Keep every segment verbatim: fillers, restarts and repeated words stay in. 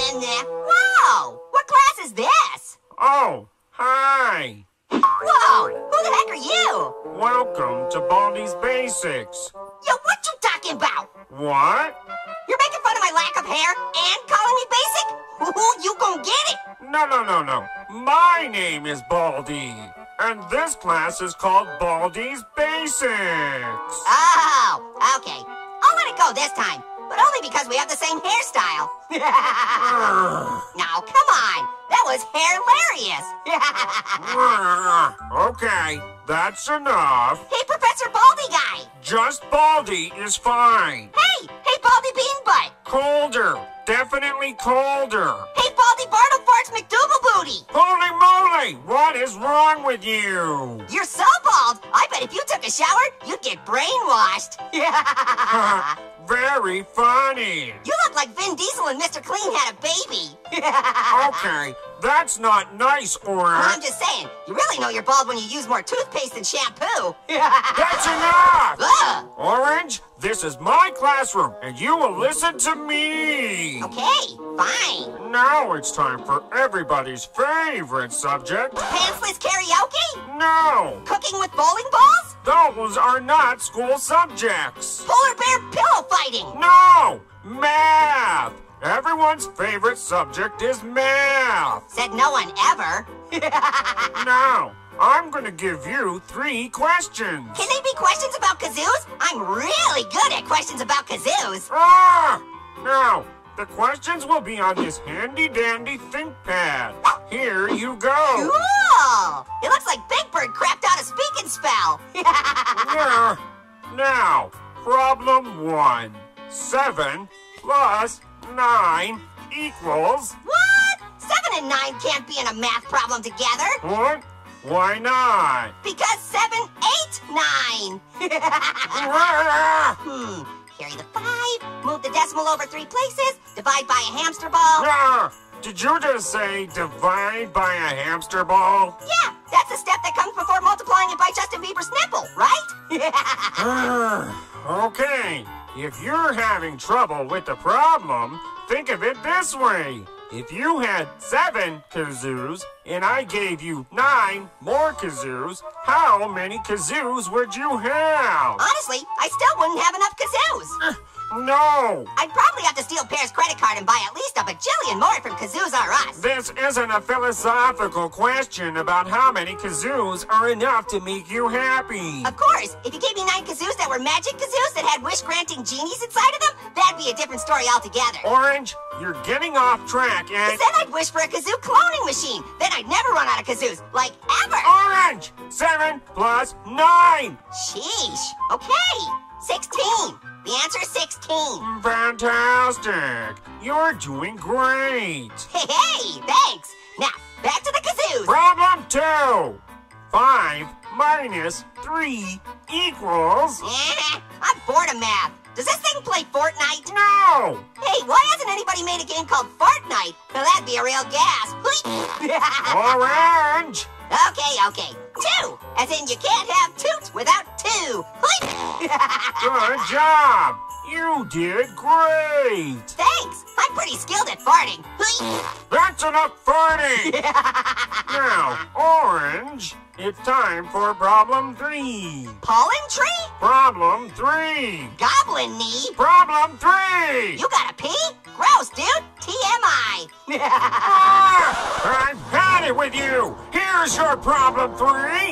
And, uh, whoa! What class is this? Oh, hi. Whoa! Who the heck are you? Welcome to Baldi's Basics. Yo, what you talking about? What? You're making fun of my lack of hair and calling me basic? Ooh, you gon' get it! No, no, no, no. My name is Baldi. And this class is called Baldi's Basics. Oh, okay. I'll let it go this time, but only because we have the same hairstyle. Now, come on. That was hilarious. Okay, that's enough. Hey, Professor Baldy guy. Just Baldi is fine. Hey, hey, Baldy Bean Butt. Colder. Definitely colder. Hey, Baldy Bartle Farts McDougal Booty. Holy moly! What is wrong with you? You're so bald, I bet if you took a shower, you'd get brainwashed. Very funny. You look like Vin Diesel and Mister Clean had a baby. Okay, that's not nice, Orange. I'm just saying, you really know you're bald when you use more toothpaste than shampoo. That's enough! Ugh. Orange, this is my classroom, and you will listen to me. Okay, fine. Now it's time for everybody's favorite subject. Pantsless karaoke? No, Cooking with bowling balls? those are not school subjects. Polar bear pillow fighting? No, math. Everyone's favorite subject is math. Said no one ever. Now, I'm gonna give you three questions. Can they be questions about kazoos? I'm really good at questions about kazoos. Ah! Now, the questions will be on this handy-dandy ThinkPad. Here you go. Cool! It looks like Big Bird crapped out a speaking spell. Yeah. Now, problem one. Seven plus nine equals... What? Seven and nine can't be in a math problem together. What? Why not? Because seven, eight, nine. Ah! Hmm. Carry the five, move the decimal over three places, divide by a hamster ball. Ah! Did you just say divide by a hamster ball? Yeah, that's the step that comes before multiplying it by Justin Bieber's nipple, right? Okay, if you're having trouble with the problem, think of it this way. If you had seven kazoos and I gave you nine more kazoos, how many kazoos would you have? Honestly, I still wouldn't have enough kazoos. No! I'd probably have to steal Pear's credit card and buy at least a bajillion more from Kazoos R Us. This isn't a philosophical question about how many kazoos are enough to make you happy. Of course, if you gave me nine kazoos that were magic kazoos that had wish-granting genies inside of them, that'd be a different story altogether. Orange, you're getting off track and... Then I'd wish for a kazoo cloning machine. Then I'd never run out of kazoos, like ever. Orange! Seven plus nine! Sheesh. Okay. Sixteen. The answer is sixteen. Fantastic! You're doing great! Hey, hey, thanks. Now, back to the kazoos. Problem two! Five minus three equals... Eh, I'm bored of math. Does this thing play Fortnite? No! Hey, why hasn't anybody made a game called Fortnite? Well, that'd be a real gas. Orange! Okay, okay. Two, as in you can't have toots without two. Good job! You did great! Thanks. I'm pretty skilled at farting. That's enough farting! Now, Orange, it's time for problem three. Pollen tree? Problem three. Goblin knee? Problem three! You gotta pee? Gross, dude. T M I. Ah, I've had it with you! Here's your problem three!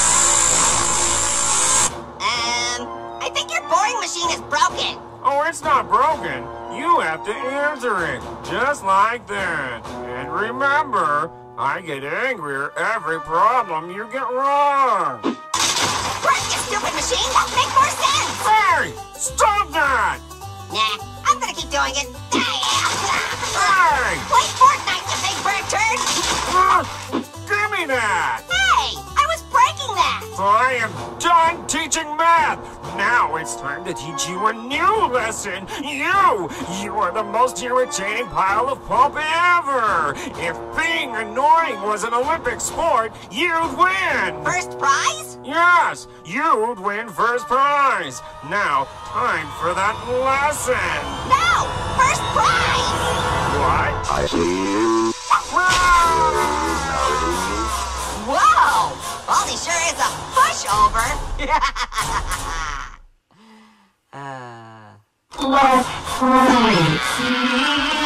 Um, I think your boring machine is broken. Oh, it's not broken. You have to answer it, just like that. And remember, I get angrier every problem you get wrong. Work, you stupid machine. Make more sense. Hey, stop that! Nah, I'm gonna keep doing it. Hey! Play Fortnite, you big bird turd. Ah, give me that! Hey, I was breaking that. I am done teaching math! Now it's time to teach you a new lesson! You! You are the most irritating pile of pulp ever! If being annoying was an Olympic sport, you'd win! First prize? Yes! You'd win first prize! Now, time for that lesson! No! First prize! What? I Whoa! Baldy sure is a pushover. uh... Let's play.